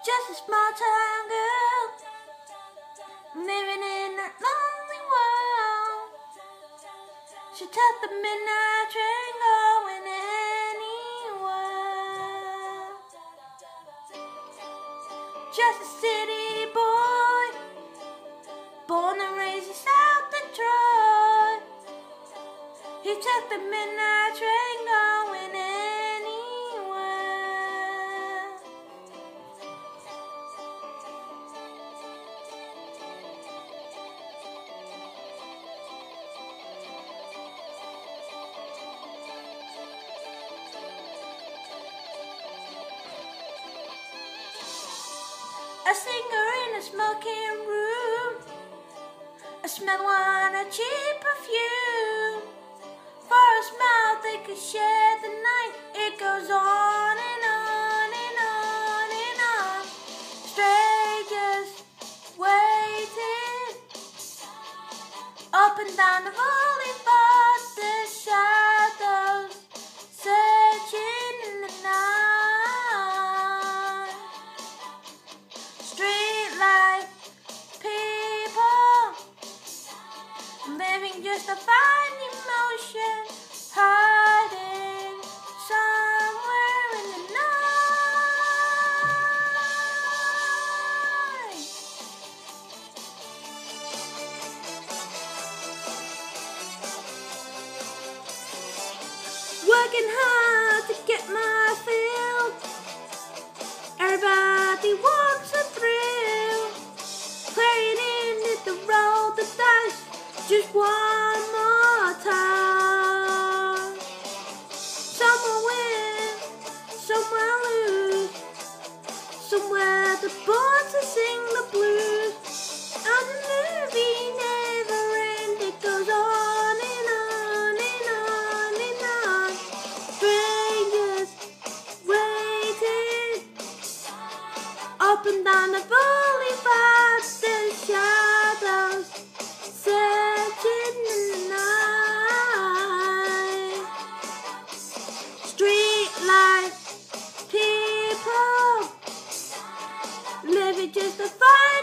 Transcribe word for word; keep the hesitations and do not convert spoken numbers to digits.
Just a small town girl living in a lonely world. She took the midnight train going anywhere. Just a city boy, born and raised in South Detroit. He took the midnight train going anywhere. A singer in a smoking room, I smell one a cheap perfume. For a smile they could share the night. It goes on and on and on and on. Strangers waiting up and down the boulevard. The shadows searching in the night. Streetlight people living just a fine emotion, hiding somewhere in the night. Working hard to get my fill. Everybody wants a thrill. Playing in it to roll the dice just one more time. Some will win, some will lose. Somewhere the born to sing the blues. And the movie never ends. It goes on and on and on and on. Strangers waiting up and down the boulevard. The shadows searching in the night. Streetlight people living just a fine